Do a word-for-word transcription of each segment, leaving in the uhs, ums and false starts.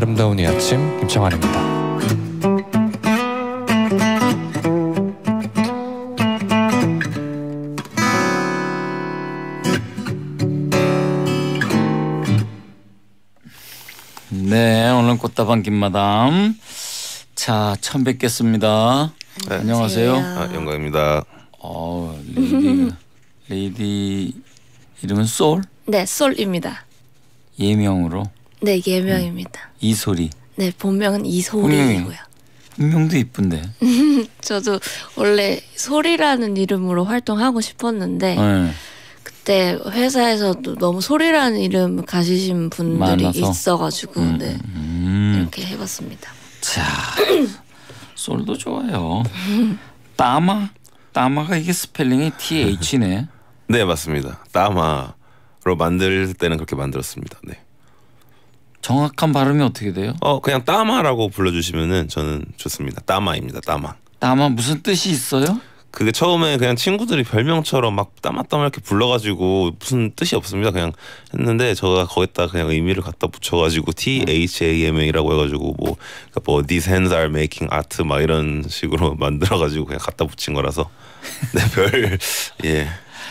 아름다운 이 아침 김창완입니다. 네, 오늘 꽃다방 김마담. 자, 처음 뵙겠습니다. 네. 안녕하세요. 아, 영광입니다. 어, 레이디, 레이디 이름은 솔? 네, 솔입니다. 예명으로? 네, 예명입니다. 음. 이소리. 네, 본명은 이소리고요. 본명도 이쁜데. 저도 원래 소리라는 이름으로 활동하고 싶었는데 네. 그때 회사에서도 너무 소리라는 이름 가지신 분들이 많아서? 있어가지고 음, 네, 음. 이렇게 해봤습니다. 자, 솔도 좋아요. 따마? 따마가 이게 스펠링이 티에이치네. 네, 맞습니다. 따마로 만들 때는 그렇게 만들었습니다. 네. 정확한 발음이 어떻게 돼요? 어, 그냥 따마라고 불러주시면은 저는 좋습니다. 따마입니다. 따마. 따마 무슨 뜻이 있어요? 그게 처음에 그냥 친구들이 별명처럼 막 따마따마 이렇게 불러가지고 무슨 뜻이 없습니다. 그냥 했는데 제가 거기다 그냥 의미를 갖다 붙여가지고 T H A M A라고 해가지고 뭐, 그러니까 뭐 These hands are making art 막 이런 식으로 만들어가지고 그냥 갖다 붙인 거라서 네, 별 예.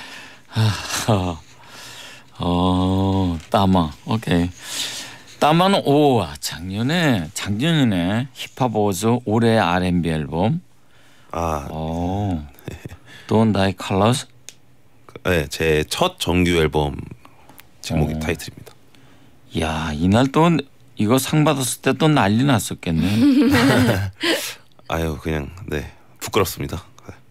어, 따마. 오케이. 따마는 오 작년에 작년이네 힙합 어워즈 올해 알앤비 앨범. 아, 오. Don't Die Colors. 네, 제 첫 정규 앨범 제목이 어. 타이틀입니다. 야, 이날 또 이거 상 받았을 때 또 난리 났었겠네. 아유, 그냥 네, 부끄럽습니다.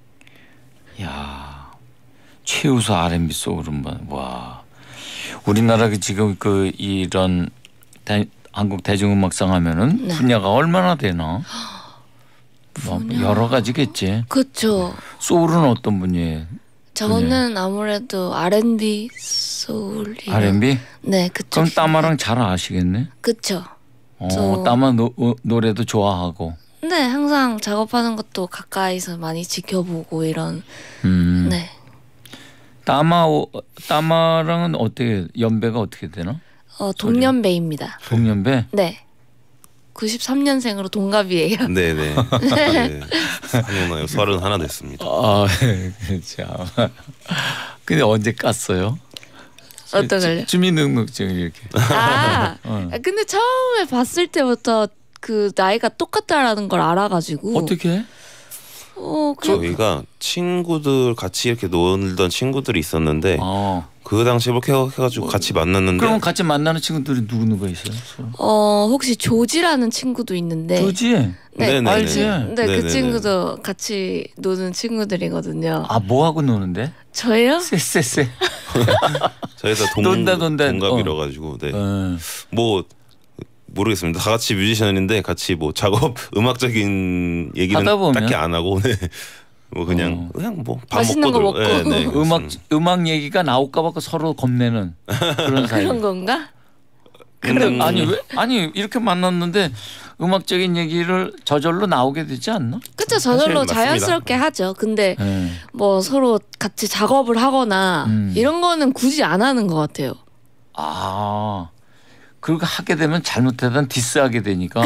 야, 최우수 알앤비 소울 음반. 와, 우리나라 그 지금 그 이런 대, 한국 대중음악상 하면은 네. 분야가 얼마나 되나? 뭐 여러 가지겠지. 그렇죠. 소울은 어떤 분야예요? 저는 아무래도 알앤비 소울. 알앤비? 네, 그쪽. 그럼 따마랑 잘 아시겠네. 그렇죠. 어, 저- 따마 노, 어, 노래도 좋아하고. 네, 항상 작업하는 것도 가까이서 많이 지켜보고 이런. 음. 네. 따마 오- 따마랑은 어떻게 연배가 어떻게 되나? 어, 동년배입니다. 동년배? 네. 구십삼 년생으로 동갑이에요. 네, 네. 네. 한여나 서른 하나 됐습니다. 아, 참. 근데 언제 깠어요? 어떤 걸요? 주민등록증 이렇게. 아, 어. 근데 처음에 봤을 때부터 그 나이가 똑같다라는 걸 알아가지고. 어떻게? 어, 그냥 저희가 친구들 같이 이렇게 놀던 친구들이 있었는데 어. 그 당시에 이렇게 해가지고 같이 만났는데 그럼 같이 만나는 친구들이 누구 누가 있어요? 어 혹시 조지라는 친구도 있는데. 조지? 네, 네네네. 알지? 네, 그 네네네. 친구도 같이 노는 친구들이거든요. 아, 뭐 하고 노는데? 저예요? 쎄쎄쎄. 저희 다 동, 논다, 논다. 동갑이라 가지고 네. 어. 뭐 모르겠습니다. 다 같이 뮤지션인데 같이 뭐 작업 음악적인 얘기는 하다 보면? 딱히 안 하고 네. 뭐 그냥 어. 그냥 뭐 밥 맛있는 먹고 거 들- 먹고. 네, 네, 음악 그렇습니다. 음악 얘기가 나올까 봐 서로 겁내는 그런 사이. 그런 건가? 근데 음. 아니 왜 아니 이렇게 만났는데 음악적인 얘기를 저절로 나오게 되지 않나? 그쵸, 저절로 맞습니다. 자연스럽게 하죠. 근데 네. 뭐 서로 같이 작업을 하거나 음. 이런 거는 굳이 안 하는 것 같아요. 아, 그렇게 하게 되면 잘못하다 디스하게 되니까. 어?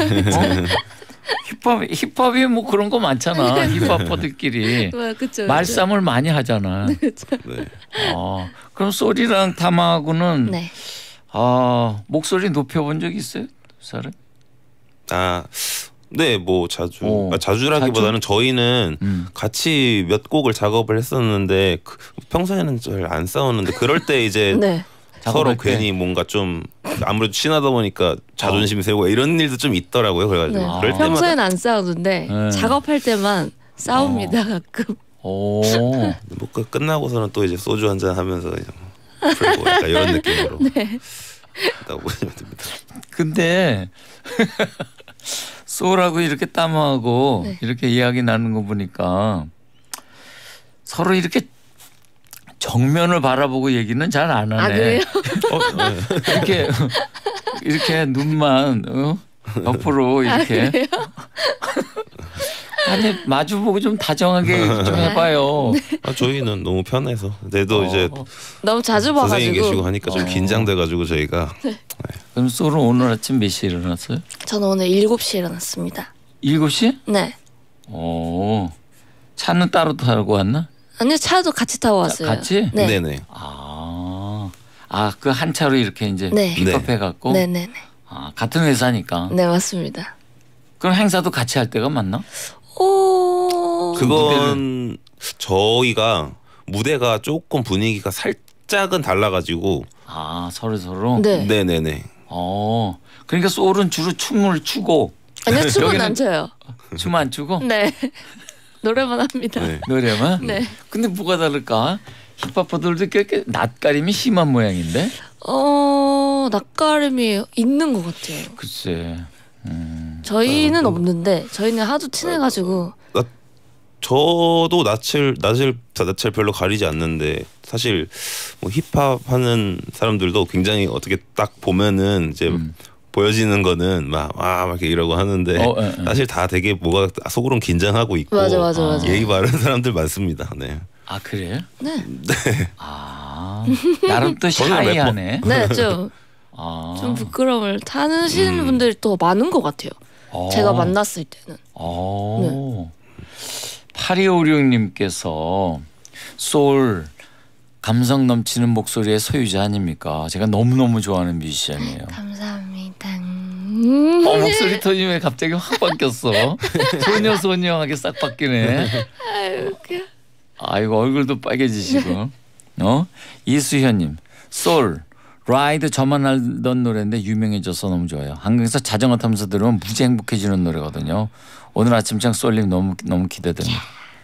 힙합 힙합이 뭐 그런 거 많잖아. 힙합퍼들끼리 뭐, 그쵸. 말싸움을 많이 하잖아. 네. 아, 그럼 소리랑 타마하고는 네. 아 목소리 높여본 적 있어요, 두 사람? 아, 네, 뭐 자주 어. 아, 자주라기보다는 저희는 음. 같이 몇 곡을 작업을 했었는데 그, 평소에는 잘 안 싸우는데 그럴 때 이제 네. 서로 작업할 때? 괜히 뭔가 좀 아무래도 친하다 보니까 자존심 세우고 이런 일도 좀 있더라고요. 그래가지고 네. 그럴 때마다 평소엔 안 싸우는데 네. 작업할 때만 싸웁니다 가끔. 오, 뭐 끝- 끝나고서는 또 이제 소주 한잔 하면서 이제 뭐 풀고 약간 이런 느낌으로 네. 있다고 보시면 됩니다. 근데 소라고 이렇게 땀하고 네. 이렇게 이야기 나누는 거 보니까 서로 이렇게 정면을 바라보고 얘기는 잘 안 하네. 아 그래요? 어, 네. 이렇게 이렇게 눈만 어? 옆으로 아, 이렇게. 그래요? 아니 마주보고 좀 다정하게 좀 해봐요. 아, 저희는 너무 편해서. 그래도 어. 이제 너무 자주 선생님 봐가지고. 계시고 하니까 좀 어. 긴장돼가지고 저희가 그럼 솔은 오늘 아침 몇 시에 일어났어요? 저는 오늘 일곱 시에 일어났습니다. 일곱 시? 네. 오. 차는 따로 타고 왔나? 아니요, 차도 같이 타고 왔어요. 같이? 네. 네네. 아. 아, 그 한 차로 이렇게 이제 네. 픽업해 갖고. 네네네. 아, 같은 회사니까. 네, 맞습니다. 그럼 행사도 같이 할 때가 맞나? 오. 그건 저희가 무대가 조금 분위기가 살짝은 달라가지고. 아, 서로 서로. 네. 네네네. 어. 그러니까 소울은 주로 춤을 추고 아니요, 춤은 여기는- 안 춰요. 춤 안 추고 네. 노래만 합니다. 네. 노래만. 네. 근데 뭐가 다를까? 힙합퍼들도 꽤 낯가림이 심한 모양인데. 어, 낯가림이 있는 것 같아요. 글쎄. 음. 저희는 없는데 저희는 하도 친해가지고. 나, 저도 낯을 낯을 낯을 별로 가리지 않는데 사실 뭐 힙합 하는 사람들도 굉장히 어떻게 딱 보면은 이제 음. 보여지는 거는 막와 막 이렇게 이러고 하는데 어, 에, 에. 사실 다 되게 뭐가 속으로는 긴장하고 있고 맞아, 맞아, 맞아. 예의 바른 사람들 많습니다. 네. 아 그래? 네. 아 나름 또 저는 래퍼. 샤이하네. 네, 좀, 아. 좀 부끄러움을 타시는 음. 분들이 또 많은 것 같아요. 어. 제가 만났을 때는. 어. 팔이오육님께서 소울 감성 넘치는 목소리의 소유자 아닙니까? 제가 너무너무 좋아하는 뮤지션이에요. 감사합니다. 어 목소리 톤이 왜 갑자기 확 바뀌었어? 소녀 소녀하게 싹 바뀌네. 아유, 웃겨. 아이고 얼굴도 빨개지시고. 어? 이수현님 소울 라이드 저만 알던 노래인데 유명해져서 너무 좋아요. 한국에서 자전거 타면서 들으면 무지 행복해지는 노래거든요. 오늘 아침장 소울님 너무 너무 기대됩니다.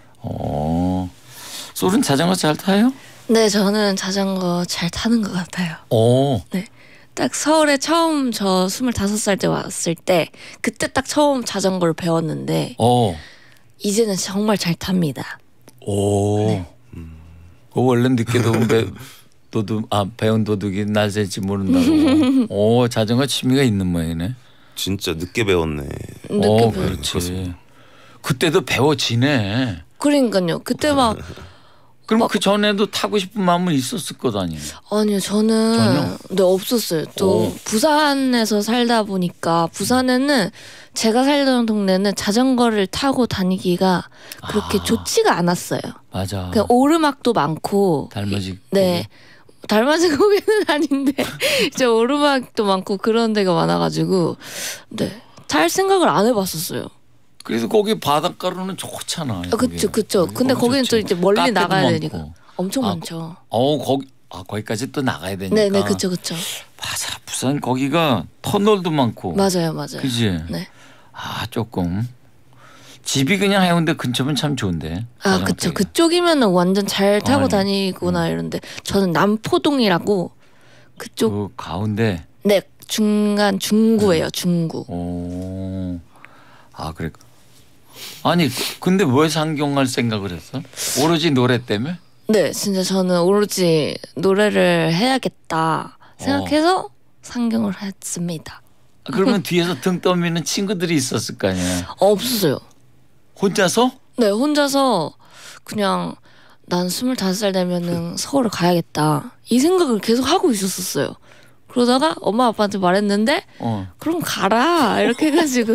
어, 소울은 자전거 잘 타요? 네, 저는 자전거 잘 타는 것 같아요. 오, 네. 딱 서울에 처음 저 스물다섯 살 때 왔을 때 그때 딱 처음 자전거를 배웠는데 오, 이제는 정말 잘 탑니다. 오. 그 원래 늦게 도배 도둑 아 배운 도둑이 날 셀지 모른다고. 오 자전거 취미가 있는 모양이네. 진짜 늦게 배웠네. 늦게 오 배워. 그렇지. 그때도 배워지네. 그러니까요. 그때 막 그럼 그 전에도 타고 싶은 마음은 있었을 것 아니에요. 아니요, 저는 전혀? 네 없었어요. 또 오. 부산에서 살다 보니까 부산에는 제가 살던 동네는 자전거를 타고 다니기가 그렇게 아. 좋지가 않았어요. 맞아. 그냥 오르막도 많고 달맞이. 네. 달맞이 고개는 아닌데 이제 오르막도 많고 그런 데가 많아가지고 네. 탈 생각을 안 해봤었어요. 그래서 거기 바닷가로는 좋잖아. 아, 그쵸, 그쵸. 근데 거기는 또 이제 멀리 나가야 되니까 엄청 아, 많죠. 어 거기 아 거기까지 또 나가야 되니까. 네네, 그쵸, 그쵸. 맞아. 부산 거기가 터널도 많고. 맞아요, 맞아요. 그지. 네. 아 조금 집이 그냥 해운대 근처면 참 좋은데. 아, 자전거 그쵸. 타기가. 그쪽이면은 완전 잘 타고 아니, 다니거나 이런데 저는 남포동이라고 그쪽 그 가운데. 네 중간 중구예요, 중구. 오. 아 그래. 아니 근데 왜 상경할 생각을 했어? 오로지 노래 때문에? 네, 진짜 저는 오로지 노래를 해야겠다 생각해서 상경을 했습니다. 아, 그러면 뒤에서 등 떠미는 친구들이 있었을 거 아니야. 어, 없었어요. 혼자서? 네, 혼자서 그냥 난 스물다섯 살 되면은 서울을 가야겠다 이 생각을 계속 하고 있었었어요. 그러다가 엄마 아빠한테 말했는데 어. 그럼 가라 이렇게 해가지고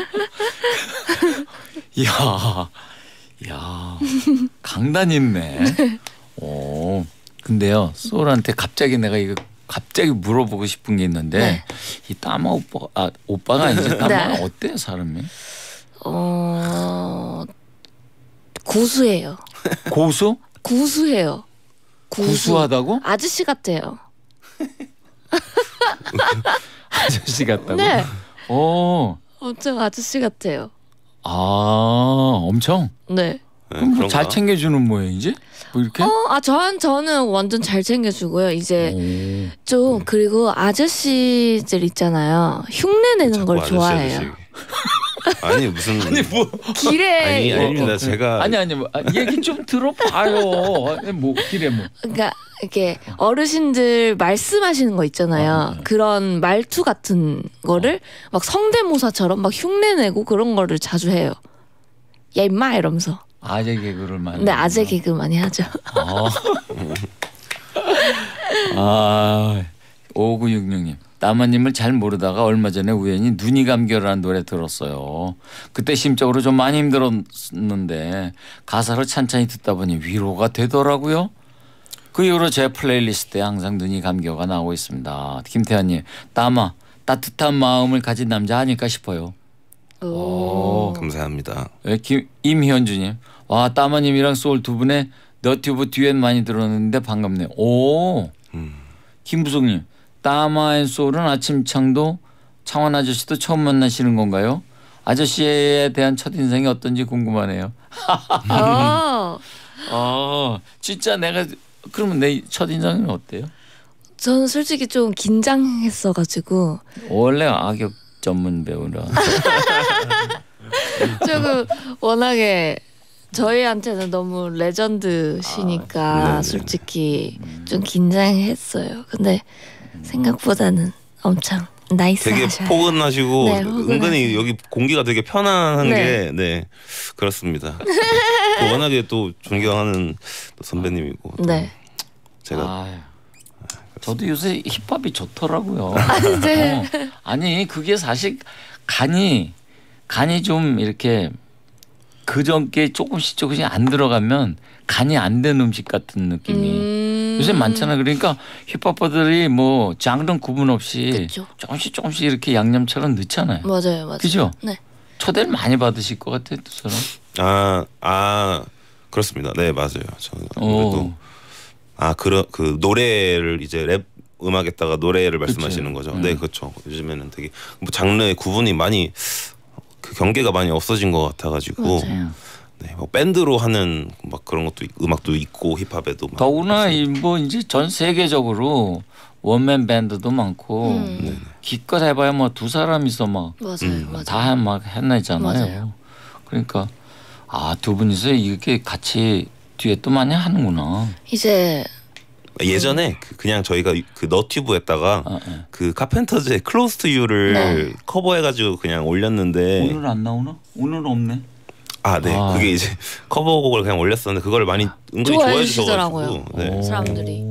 야, 야, 강단 있네. 오, 근데요, 소울한테 갑자기 내가 이거 갑자기 물어보고 싶은 게 있는데 네. 이 따마 오빠, 아 오빠가 아니지 따마 네. 어때 사람이? 어 구수해요. 고수? 구수해요. 구수. 구수하다고? 아저씨 같아요. 아저씨 같다고? 네, 오, 엄청 아저씨 같아요. 아, 엄청. 네. 네, 그럼 뭐 잘 그런가? 챙겨주는 모양이지? 뭐 이렇게? 어, 아 저한 저는 완전 잘 챙겨주고요. 이제 오. 좀 그리고 아저씨들 있잖아요. 흉내 내는 자꾸 걸 아저씨, 좋아해요. 아저씨. 아니 무슨 아니 뭐? 길에 아니 어, 아닙니다. 어, 제가 아니 아니 뭐 아, 얘기 좀 들어봐요. 아니, 뭐 길에 뭐. 그러니까 이렇게 어르신들 말씀하시는 거 있잖아요. 어, 어. 그런 말투 같은 거를 막 성대모사처럼 막 흉내 내고 그런 거를 자주 해요. 야 임마 이러면서. 아재 개그를 많이. 네 아재 개그 많이 하죠. 어. 아, 오구육육 님. 따마님을 잘 모르다가 얼마 전에 우연히 눈이 감겨라는 노래 들었어요. 그때 심적으로 좀 많이 힘들었는데 가사를 찬찬히 듣다 보니 위로가 되더라고요. 그 이후로 제 플레이리스트에 항상 눈이 감겨가 나오고 있습니다. 김태환님, 따마 따뜻한 마음을 가진 남자 아닐까 싶어요. 오. 감사합니다. 네, 김, 임현주님, 와 따마님이랑 소울 두 분의 너튜브 듀엣 많이 들었는데 반갑네요. 오, 음. 김부석님, 따마 앤 소울은 아침창도 창원 아저씨도 처음 만나시는 건가요? 아저씨에 대한 첫인상이 어떤지 궁금하네요. 어. 아, 진짜 내가 그러면 내 첫인상은 어때요? 저는 솔직히 좀 긴장했어가지고 원래 악역 전문 배우라. 조금 워낙에 저희한테는 너무 레전드시니까 아, 네네. 솔직히 좀 긴장했어요. 근데 생각보다는 엄청 되게 나이스하셔요. 포근하시고 네, 포근하세요. 은근히 여기 공기가 되게 편안한 네. 게 네 그렇습니다. 또 워낙에 또 존경하는 또 선배님이고 또 네. 제가 아유, 저도 요새 힙합이 좋더라고요. 네. 어, 아니 그게 사실 간이 간이 좀 이렇게 그전게 조금씩 조금씩 안 들어가면 간이 안 된 음식 같은 느낌이 음. 요새 많잖아. 그러니까 힙합퍼들이 뭐 장르 구분 없이 그쵸. 조금씩 조금씩 이렇게 양념처럼 넣잖아요. 맞아요, 맞아요. 그죠? 네. 초대를 많이 받으실 것 같아요, 두 사람. 아, 아 그렇습니다. 네 맞아요. 저는 오. 아무래도 아 그런 그 노래를 이제 랩 음악에다가 노래를 말씀하시는 거죠. 음. 네 그렇죠. 요즘에는 되게 뭐 장르의 구분이 많이 그 경계가 많이 없어진 것 같아가지고 맞아요. 네, 뭐 밴드로 하는 막 그런 것도 있- 음악도 있고 힙합에도 막 더구나 이 뭐 이제 전 세계적으로 원맨 밴드도 많고 음. 기껏 해봐야 뭐 두 사람이서 막 맞아요, 음. 맞아요. 다 막 해내잖아요. 맞아요. 그러니까 아 두 분이서 이렇게 같이 듀엣도 많이 하는구나. 이제 예전에 그 그냥 저희가 그 너튜브에다가 아, 아. 그 카펜터즈의 Close to You를 네. 커버해가지고 그냥 올렸는데 오늘 안 나오나? 오늘은 없네. 아, 네. 아. 그게 이제 커버곡을 그냥 올렸었는데 그걸 많이 은근히 좋아해 좋아해 주시더라고요. 주셔가지고 네. 오. 사람들이.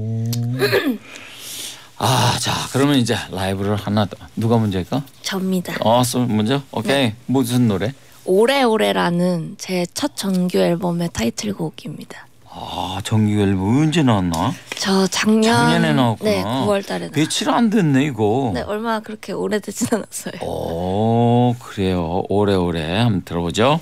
아, 자 그러면 이제 라이브를 하나 더. 누가 먼저일까? 접니다. 어, 쏠 먼저. 오케이. 무슨 노래? 오래오래라는 제 첫 정규 앨범의 타이틀곡입니다. 아, 정규 앨범 언제 나왔나? 저 작년 작년에 나왔구나. 네, 구월달에 나. 며칠 안 됐네 이거. 네, 얼마 그렇게 오래되진 않았어요. 오, 그래요. 오래오래 한번 들어보죠.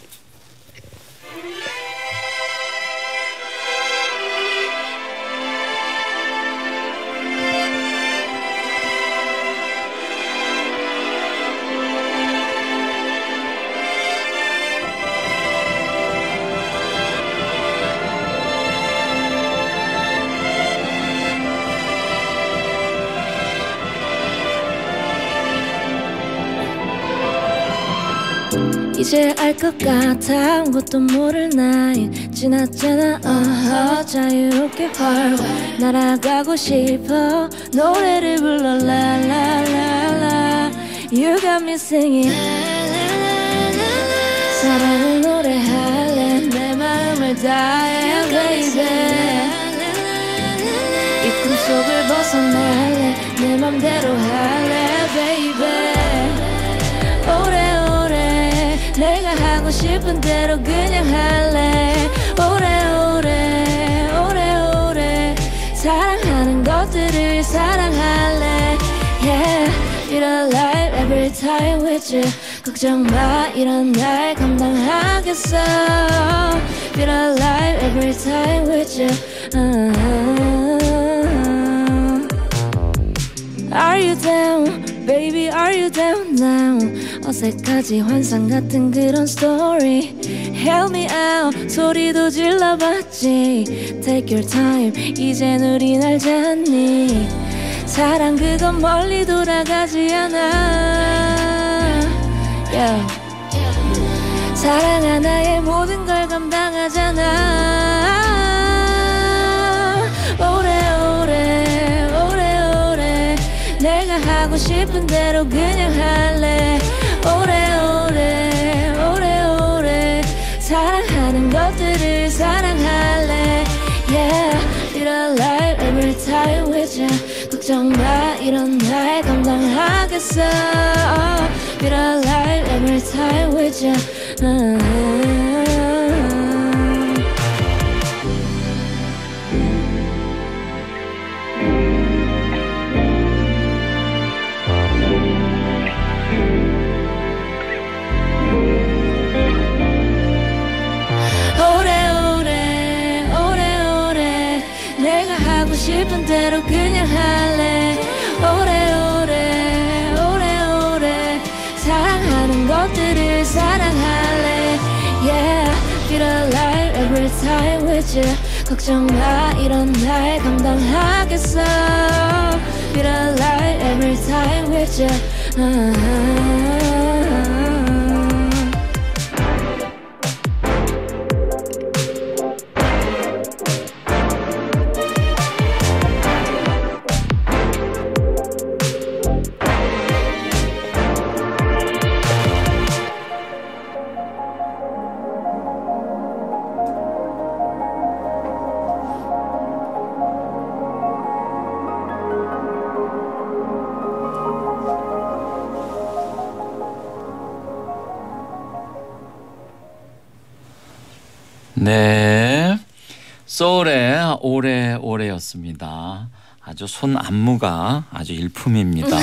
이제 알 것 같아 아무것도 모를 나이 지났잖아 uh-huh. 자유롭게 헐 날아가고 싶어 노래를 불러 라라라라 You got me singing 사랑을 노래할래 내 마음을 다해 baby 이 꿈속을 벗어날래 내 맘대로 할래 baby 오래오래 내가 하고 싶은 대로 그냥 할래 오래오래 오래오래 사랑하는 것들을 사랑할래 Yeah Feel alive every time with you 걱정 마 이런 날 감당하겠어 Feel alive every time with you uh-huh. Are you down? Baby are you down now? 어색하지 환상 같은 그런 story Help me out 소리도 질러봤지 Take your time 이젠 우린 알잖니 사랑 그건 멀리 돌아가지 않아 yeah. 사랑 하나에 모든 걸 감당하잖아 오래오래 오래오래 내가 하고 싶은 대로 그냥 할래 오래오래 오래오래 사랑 걱정 마 이런 날 감당하겠어 Feel alive every time with you 오래오래 오래오래 내가 하고 싶은 대로 그냥 할래 오래오래 오래오래 사랑하는 것들을 사랑할래 Yeah, feel alive every time with you 걱정 마 이런 날 감당하겠어 Feel alive every time with you 네, 소울의 오래오래였습니다. 아주 손 안무가 아주 일품입니다.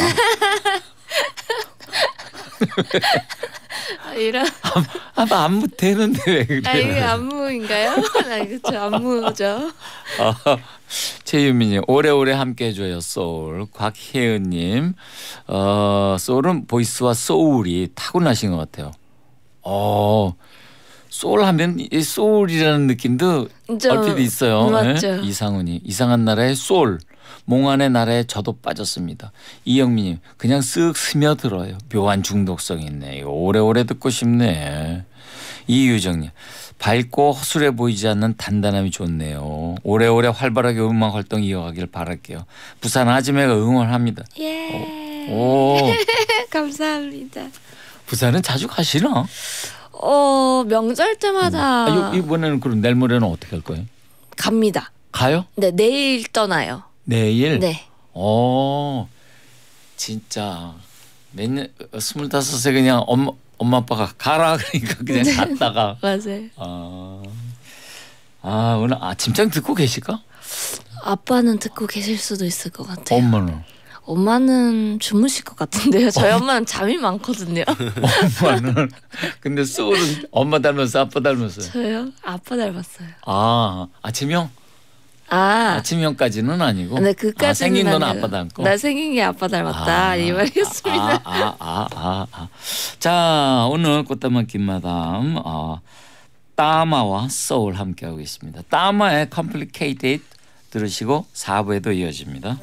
아, 이런 아, 안무 되는데 왜 그래? 아 이게 안무인가요? 아 그렇죠 안무죠. 어, 최유민님 오래오래 함께해줘요 소울. 곽혜은님 어, 소울은 보이스와 소울이 타고나신 것 같아요. 어, 소울 하면 이 소울이라는 느낌도 좀, 얼핏 있어요. 맞죠. 네? 이상훈이 이상한 나라의 소울 몽환의 나라에 저도 빠졌습니다. 이영민님 그냥 쓱 스며들어요. 묘한 중독성이 있네. 이거 오래오래 듣고 싶네. 이유정님 밝고 허술해 보이지 않는 단단함이 좋네요. 오래오래 활발하게 음악 활동 이어가길 바랄게요. 부산 아지매가 응원합니다. 예. 오, 감사합니다. 부산은 자주 가시나? 어 명절 때마다 아, 요- 이번에는 그럼 내일 모레는 어떻게 할 거예요? 갑니다. 가요? 네 내일 떠나요. 내일? 네. 어, 진짜 몇년 스물다섯에 그냥 엄마 엄마 아빠가 가라 그러니까 그냥 갔다가 맞아요. 아, 아 오늘 아침장 듣고 계실까? 아빠는 듣고 계실 수도 있을 것 같아요. 엄마는 엄마는 주무실 것 같은데요. 저희 엄마는 잠이 많거든요. 엄마는 근데 소울은 엄마 닮았어 아빠 닮았어요. 저요? 아빠 닮았어요. 아 아침형 아, 아침형까지는 아니고. 네 그까지는 아, 생긴 건 아니고. 아빠 닮고. 나 생긴 게 아빠 닮았다 아, 이 말이었습니다. 아, 아, 아, 아, 아. 자 오늘 꽃다만 김마담 어, 따마와 소울 함께하고 있습니다. 따마의 Complicated 들으시고 사 부에도 이어집니다.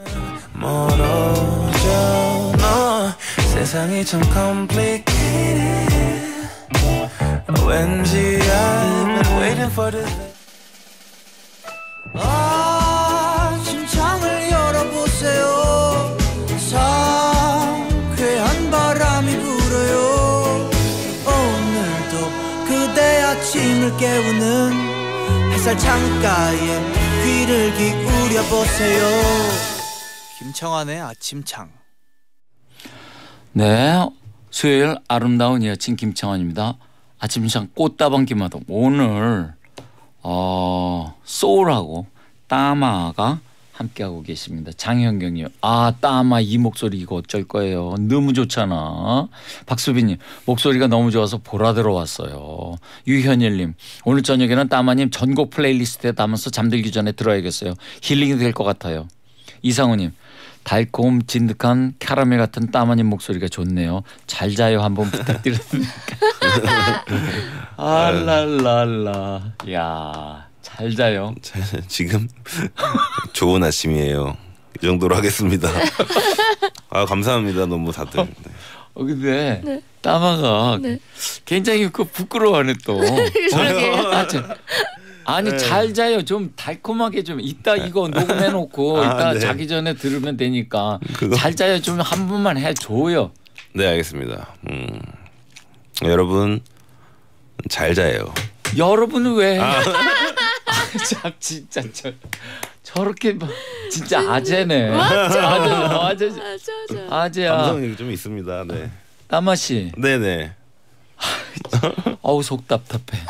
멀어져 너 세상이 참 complicated 왠지 I've been waiting for this day 아 심장을 열어보세요 상쾌한 바람이 불어요 오늘도 그대 아침을 깨우는 햇살 창가에 귀를 기울여 보세요 김청환의 아침창 네, 수요일 아름다운 여친 김창환입니다. 아침상 꽃다방 김마담 오늘 어, 소울하고 따마가 함께하고 계십니다. 장현경님, 아 따마 이 목소리 이거 어쩔 거예요. 너무 좋잖아. 박수빈님, 목소리가 너무 좋아서 보라 들어왔어요. 유현일님, 오늘 저녁에는 따마님 전곡 플레이리스트에 담아서 잠들기 전에 들어야겠어요. 힐링이 될 것 같아요. 이상우님, 달콤 진득한 캐러멜 같은 따마님 목소리가 좋네요. 잘 자요 한번 부탁드립니다. 알랄랄라. 야, 잘 자요. 지금 좋은 아침이에요. 이 정도로 하겠습니다. 아 감사합니다. 너무 다들. 네. 어 근데 네. 따마가 네. 굉장히 그 부끄러워하네 또. 그러게요. 아, 저, 아니 네. 잘 자요. 좀 달콤하게 좀 이따 이거 녹음해놓고 아, 이따 네. 자기 전에 들으면 되니까 그거- 잘 자요 좀 한 번만 해줘요. 네 알겠습니다. 음. 여러분 잘 자요. 여러분은 왜? 아. 참 진짜 저 저렇게 막 진짜 아재네. 맞죠. 아재, 아재, 맞아 맞아. 아재야. 감성이 좀 있습니다. 네. 따마 씨. 네네. 어우 속 답답해.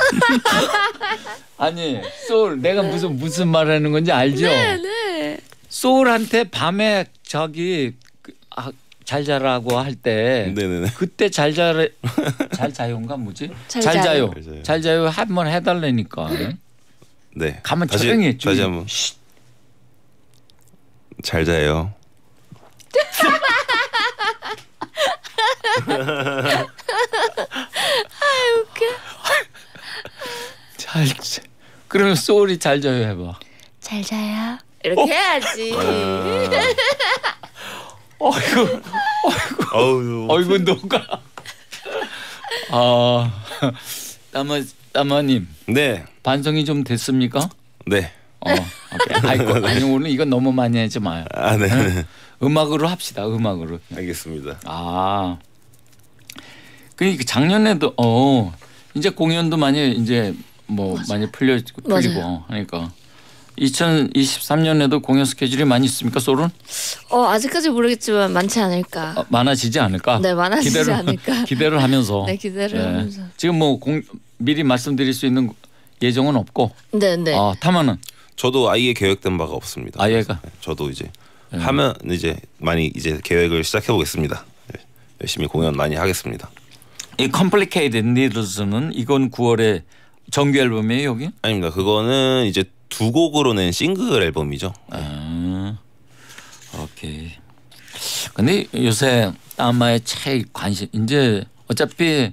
아니 소울 내가 무슨 무슨 말하는 건지 알죠? 네네. 소울한테 밤에 저기 그, 아, 잘 자라고 할 때 네네네. 그때 잘 자래 잘 자요인가 뭐지? 잘 잘 자요. 잘 자요. 잘 자요 한번 해달라니까. 네. 가만 다시, 조용히 다시 한번. 잘 자요. 잘 자. 그러면 소울이 잘 자요 해봐. 잘 자요. 이렇게 해야지. 어이구 어우. 어이구 녹아. 아 따마 따마님 네. 반성이 좀 됐습니까? 네. 어, 오케이. 아이고, 아니 오늘 이건 너무 많이 하지 마요. 아 네. 네. 음악으로 합시다. 음악으로. 알겠습니다. 아, 그러니까 작년에도 어 이제 공연도 많이 이제 뭐 맞아. 많이 풀려 풀리고 맞아요. 하니까 이천이십삼 년에도 공연 스케줄이 많이 있습니까? 솔은 어 아직까지 모르겠지만 많지 않을까. 어, 많아지지 않을까? 네, 많아지지 기대를, 않을까. 기대를 하면서. 네 기대를 예. 하면서. 지금 뭐 공, 미리 말씀드릴 수 있는 예정은 없고. 네네. 아, 타마는 저도 아예 계획된 바가 없습니다. 아예가. 네, 저도 이제 네. 하면 이제 많이 이제 계획을 시작해 보겠습니다. 네, 열심히 공연 많이 하겠습니다. 이 Complicated Needles는 이건 구월에 정규 앨범이에요 여기? 아닙니다. 그거는 이제 두 곡으로 낸 싱글 앨범이죠. 아, 오케이. 근데 요새 따마의 최 관심 이제 어차피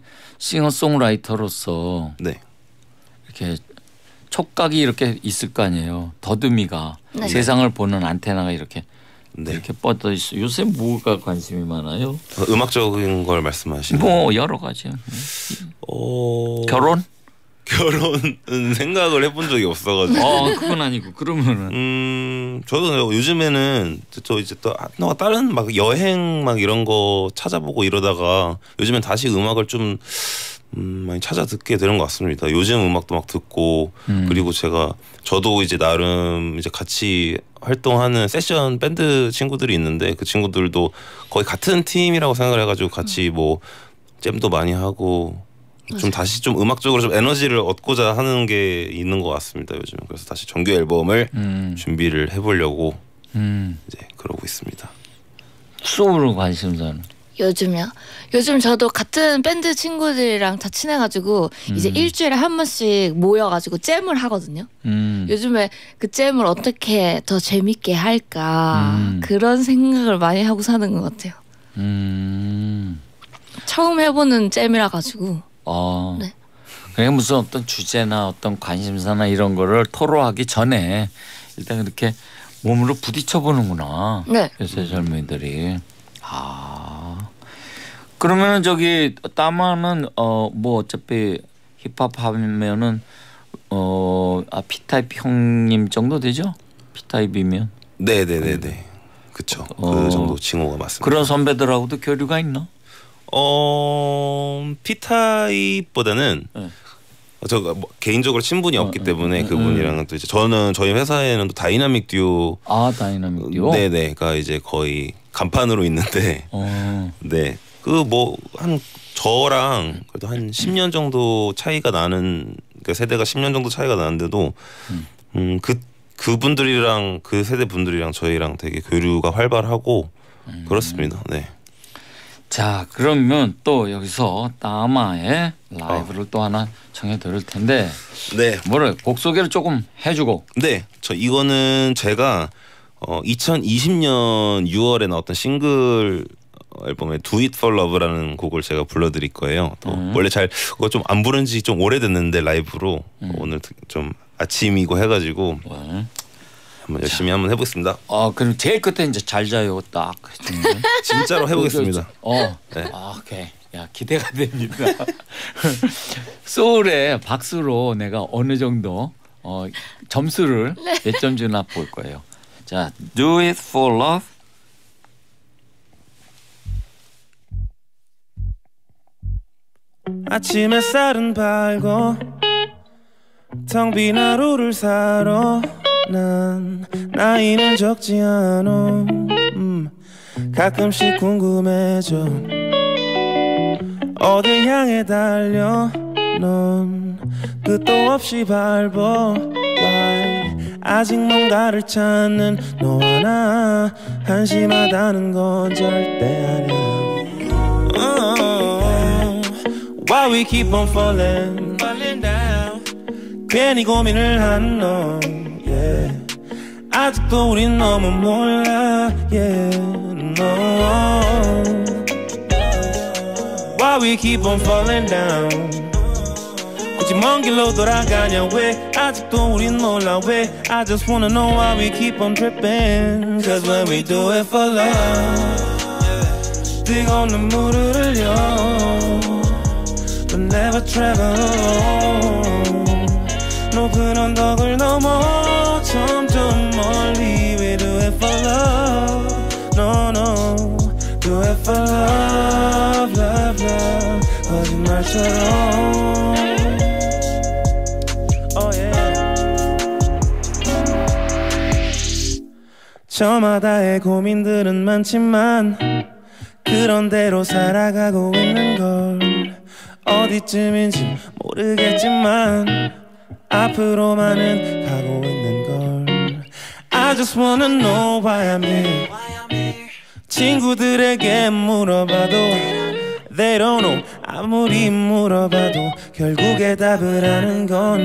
싱어송라이터로서 네. 이렇게 촉각이 이렇게 있을 거 아니에요. 더듬이가 네. 세상을 보는 안테나가 이렇게 네. 이렇게 뻗어 있어. 요새 뭐가 관심이 많아요? 어, 음악적인 걸 말씀하시는. 뭐 여러 가지요. 어... 결혼? 결혼은 생각을 해본 적이 없어가지고. 어, 그건 아니고 그러면은 음, 저도 요즘에는 저 이제 또 아, 다른 막 여행 막 이런 거 찾아보고 이러다가 요즘엔 다시 음악을 좀 음, 많이 찾아 듣게 되는 것 같습니다. 요즘 음악도 막 듣고 음. 그리고 제가 저도 이제 나름 이제 같이 활동하는 세션 밴드 친구들이 있는데 그 친구들도 거의 같은 팀이라고 생각을 해가지고 같이 뭐 잼도 많이 하고 좀 다시 좀 음악적으로 좀 에너지를 얻고자 하는 게 있는 것 같습니다 요즘. 그래서 다시 정규 앨범을 음. 준비를 해보려고 음. 이제 그러고 있습니다. 소울로 관심사는 요즘요. 요즘 저도 같은 밴드 친구들이랑 다 친해가지고 이제 음. 일주일에 한 번씩 모여가지고 잼을 하거든요. 음. 요즘에 그 잼을 어떻게 더 재밌게 할까 음. 그런 생각을 많이 하고 사는 것 같아요. 음. 처음 해보는 잼이라 가지고. 어. 네. 그냥 무슨 어떤 주제나 어떤 관심사나 이런 거를 토로하기 전에 일단 그렇게 몸으로 부딪혀 보는구나. 네. 요새 젊은이들이. 아. 그러면은 저기 따마는 어 뭐 어차피 힙합 하면은 어 아 P타입 형님 정도 되죠? P타입이면. 네네네네. 그쵸. 어. 그 정도 칭호가 맞습니다. 그런 선배들하고도 교류가 있나? 어 P타입보다는 네. 제가 뭐 개인적으로 친분이 어, 없기 음, 때문에 음, 그분이랑은 또 이제 저는 저희 회사에는 또 다이나믹 듀오 아 다이나믹 듀오. 네네가 이제 거의 간판으로 있는데 어. 네 그 뭐 한 저랑 그래도 한 십 년 정도 차이가 나는 그 세대가 십 년 정도 차이가 나는데도 음 그 그분들이랑 그 세대 분들이랑 저희랑 되게 교류가 활발하고 음. 그렇습니다. 네. 자 그러면 또 여기서 따마의 라이브를 또 하나 청해 들을 텐데 네. 뭐래 곡 소개를 조금 해주고. 네. 저 이거는 제가 어 이천이십 년 유월에 나왔던 싱글 앨범의 Do It For Love라는 곡을 제가 불러드릴 거예요. 또 음. 원래 잘 그거 좀 안 부른 지 좀 오래됐는데 라이브로 음. 오늘 좀 아침이고 해가지고 네. 한번 열심히 한번 해보겠습니다. 아 그럼 제일 끝에 이제 잘 자요 딱 해주는 거. 진짜로 해보겠습니다. 어. 네. 아, 오케이. 야 기대가 됩니다. 소울의 박수로 내가 어느 정도 어, 점수를 몇 점 주나 볼 거예요. 자, Do It For Love. 아침 햇살은 밝고 텅 빈 하루를 살아 난 나이는 적지 않아 음, 가끔씩 궁금해져 어딜 향해 달려 넌 끝도 없이 밟아 Why 아직 뭔가를 찾는 너와 나 한심하다는 건 절대 아니야 oh, Why we keep on falling, falling down 괜히 고민을 하는 너 yeah. 아직도 우린 너무 몰라 yeah. no. Why we keep on falling down 굳이 먼 길로 돌아가냐 왜 아직도 우린 몰라 왜 I just wanna know why we keep on tripping Cause when we do it for love 뜨거운 눈물을 흘려 But never travel alone 높은 언덕을 넘어 점점 멀리 We do it for love No no Do it for love love love 거짓말처럼 Oh yeah 저마다의 고민들은 많지만 그런 대로 살아가고 있는 걸 어디쯤인지 모르겠지만 앞으로만은 가고 있는 걸 I just wanna know why I'm here 친구들에게 물어봐도 They don't know 아무리 물어봐도 결국에 답을 아는 건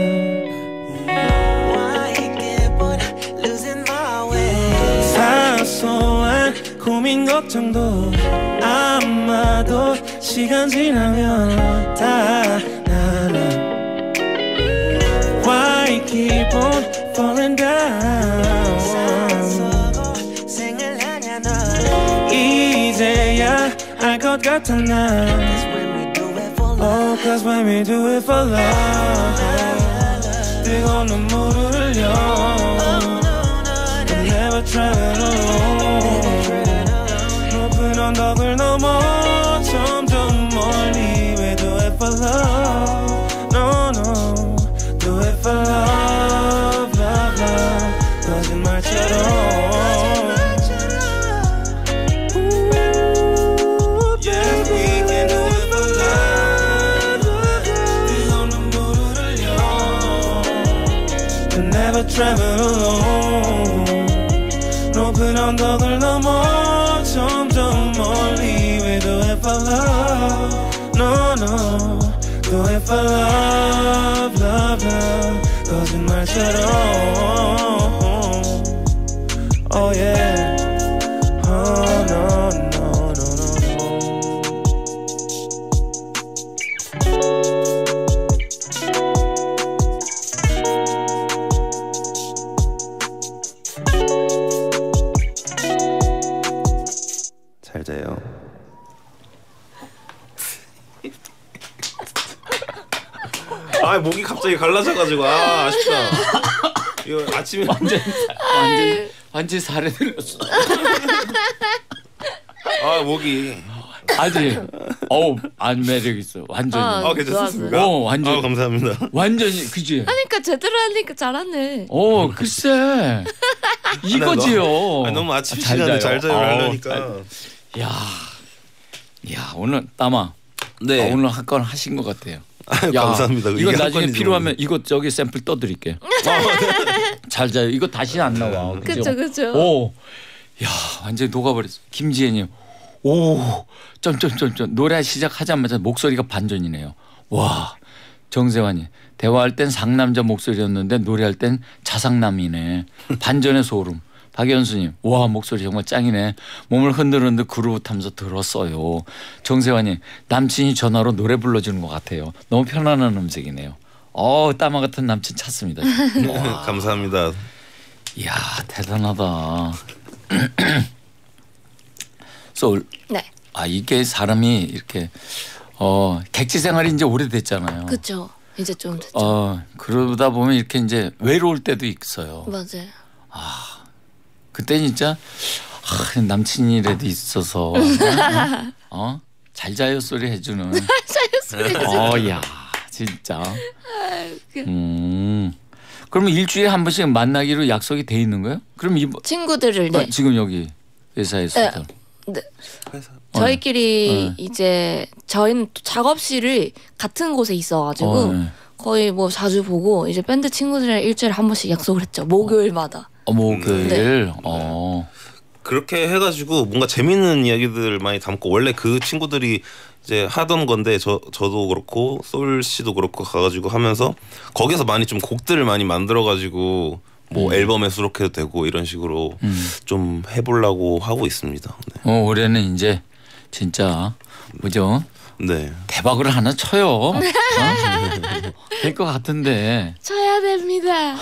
나 사소한 고민 걱정도 아마도 시간 지나면 다 나나 Why keep on falling down 이제야 알 것 같아 나 Oh cause when we do it for love 뜨거운 눈물을 흘려 But never travel alone 높은 언덕을 넘어 점점 멀리 We do it for love No no Do it for love love love 거짓말처럼 Travel alone 높은 언덕을 넘어 점점 멀리 We do it for love No no Do it for love love love 거짓말처럼 Oh yeah Oh no no no no 잘 자요. 아 목이 갑자기 갈라져가지고 아 아쉽다. 이거 아침에 완전 완전 완전 살에 들렸어. 아 목이 아주 어우 안 매력 있어 완전히. 아, 아 괜찮습니까? 어 완전. 아 감사합니다. 완전히 그지. 하니까 제대로 하니까 잘하네. 어 글쎄 이거지요. 아, 너무 아침 아, 잘 시간에 자요. 잘 자요 어, 하려니까. 잘- 야, 야 오늘 따마. 네. 아, 오늘 한 건 하신 것 같아요. 아유, 야, 감사합니다. 이거 이게 나중에 한 필요하면 이거 저기 샘플 떠드릴게. 잘 자요. 이거 다시 안 나와. 그쵸 그쵸. 오, 야 완전히 녹아버렸어. 김지혜님, 오, 점점점점 노래 시작하자마자 목소리가 반전이네요. 와, 정세환이 대화할 땐 상남자 목소리였는데 노래할 땐 자상남이네. 반전의 소름. 박연수님, 와 목소리 정말 짱이네. 몸을 흔들흔들 그루브하면서 들었어요. 정세환님, 남친이 전화로 노래 불러주는 것 같아요. 너무 편안한 음색이네요. 어, 따마 같은 남친 찾습니다. 감사합니다. 이야 대단하다. 소울. 네. 아 이게 사람이 이렇게 어 객지 생활이 이제 오래됐잖아요. 그쵸. 이제 좀 됐죠. 어 그러다 보면 이렇게 이제 외로울 때도 있어요. 맞아요. 그때 진짜 아, 남친이라도 있어서 어 잘 자요 소리 해주는. 잘했어요. 어야 진짜. 음. 그러면 일주일에 한 번씩 만나기로 약속이 돼 있는 거예요? 그럼 이 친구들을 네. 어, 지금 여기 회사에서 네. 네. 저희끼리 어. 이제 저희는 또 작업실을 같은 곳에 있어가지고 어, 네. 거의 뭐 자주 보고 이제 밴드 친구들이랑 일주일에 한 번씩 약속을 했죠. 목요일마다. 어, 목요일. 네. 어. 그렇게 해가지고 뭔가 재밌는 이야기들 많이 담고 원래 그 친구들이 이제 하던 건데 저 저도 그렇고 솔 씨도 그렇고 가가지고 하면서 거기서 많이 좀 곡들을 많이 만들어가지고 뭐 음. 앨범에 수록해도 되고 이런 식으로 음. 좀 해보려고 하고 있습니다. 네. 어, 올해는 이제 진짜 뭐죠? 네. 대박을 하나 쳐요. 어? 될 것 같은데. 쳐야 됩니다.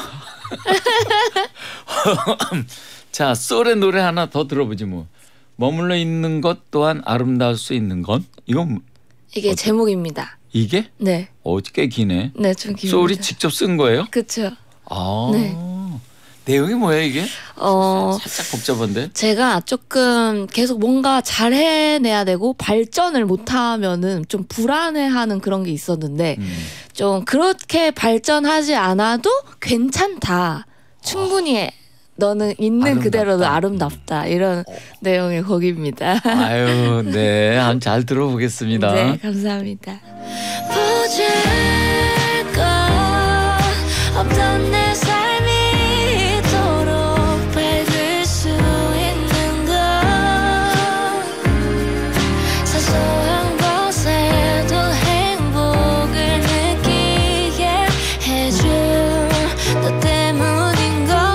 자, 소울의 노래 하나 더 들어보지 뭐. 머물러 있는 것 또한 아름다울 수 있는 건? 이건 이게 어때? 제목입니다. 이게? 네. 어, 꽤 기네. 네, 좀 깁니다. 소울이 직접 쓴 거예요? 그렇죠. 아. 네. 내용이 뭐야 이게? 어, 살짝 복잡한데. 제가 조금 계속 뭔가 잘 해내야 되고 발전을 못하면은 좀 불안해하는 그런 게 있었는데 음. 좀 그렇게 발전하지 않아도 괜찮다. 충분히 너는 있는 아름답다. 그대로도 아름답다. 이런 내용의 곡입니다. 아유, 네. 한번 잘 들어보겠습니다. 네, 감사합니다. 보질 것 없던 내 삶이 이토록 밝을 수 있는 것 사소한 것에도 행복을 느끼게 해준 너 때문인 것.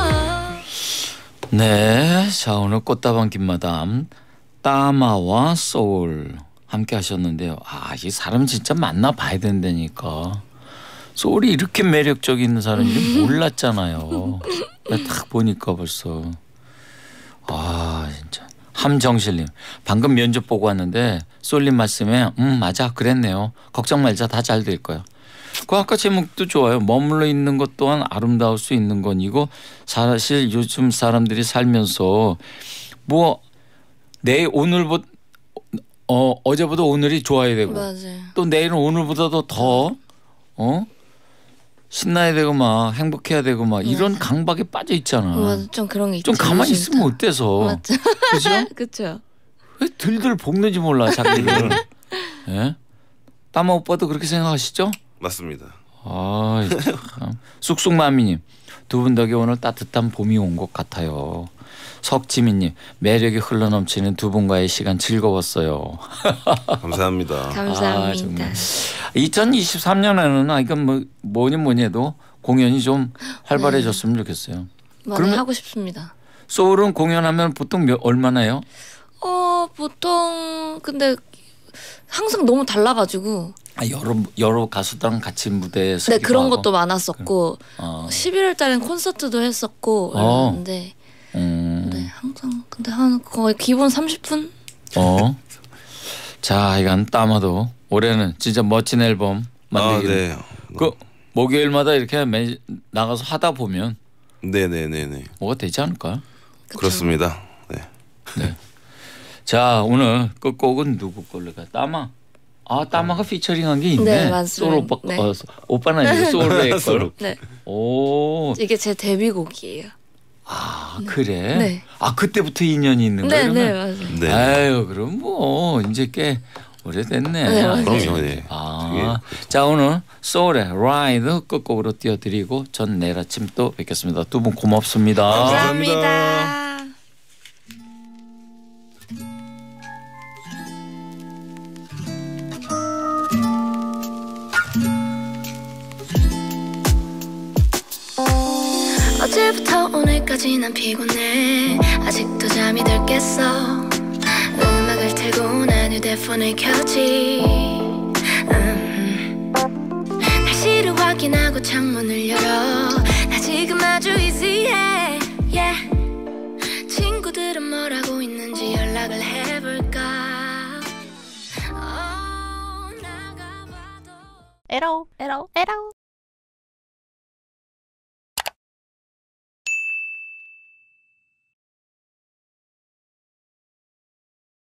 네, 자 오늘 꽃다방 김마담 따마와 소울 함께 하셨는데요. 아, 이 사람 진짜 만나봐야 된다니까. 소울이 이렇게 매력적인 사람인지 몰랐잖아요. 딱 보니까 벌써. 아 진짜. 함정실님 방금 면접 보고 왔는데 소울님 말씀에 음 맞아 그랬네요. 걱정 말자 다 잘 될 거야. 그 아까 제목도 좋아요. 머물러 있는 것 또한 아름다울 수 있는 건 이거 사실 요즘 사람들이 살면서 뭐 내일 오늘보다 어 어제보다 오늘이 좋아야 되고 맞아요. 또 내일은 오늘보다도 더 어 신나야 되고 막 행복해야 되고 막 이런 강박에 빠져 있잖아. 맞아, 좀 그런 게 있죠. 좀 가만히 있으면 어때서? 맞죠. 그죠? 그렇죠. 왜 들들 볶는지 몰라 자기를. 예? 따마 오빠도 그렇게 생각하시죠? 맞습니다. 아, 참. 쑥쑥마미님 두 분 덕에 오늘 따뜻한 봄이 온 것 같아요. 석지민님 매력이 흘러넘치는 두 분과의 시간 즐거웠어요. 감사합니다. 감사합니다. 아, 이천이십삼 년에는 아 이건 뭐 뭐니 뭐니 해도 공연이 좀 활발해졌으면 좋겠어요. 많이 그러면- 하고 싶습니다. 소울은 공연하면 보통 몇, 얼마나 해요? 어 보통 근데 항상 너무 달라가지고 아, 여러 여러 가수들랑 같이 무대에 네 서기도 그런 하고? 것도 많았었고 어. 십일월 달엔 콘서트도 했었고 어. 그런데 음. 네 항상 근데 한 거의 기본 삼십 분 어. 자, 이건 따마도 올해는 진짜 멋진 앨범 아, 만들기로. 네. 그 목요일마다 이렇게 매, 나가서 하다 보면 네네네네. 뭐가 되지 않을까? 그렇습니다. 네. 자, 오늘 끝곡은 누구 걸로 가? 따마. 아, 따마가 피처링한 게 있네. 네, 맞습니다. 소울 오빠, 네. 어, 오빠는 아니고 소울의 걸. 네 오, 이게 제 데뷔곡이에요. 아 그래? 네. 아 그때부터 인연이 있는 거야? 네, 네, 그러면? 맞아요. 네. 아유, 그럼 뭐 이제 꽤 오래됐네. 네, 맞아요. 그럼요. 네. 아, 자 오늘 소울의 라이드 끝곡으로 띄워드리고 전 내일 아침 또 뵙겠습니다. 두 분 고맙습니다. 감사합니다. 어제부터 오늘까지 난 피곤해 아직도 잠이 덜 깼어 음악을 틀고 난 휴대폰을 켰지 음. 날씨를 확인하고 창문을 열어 나 지금 아주 easy해 yeah. 친구들은 뭘 하고 있는지 연락을 해볼까 oh, 나가봐도 에러 에러 에러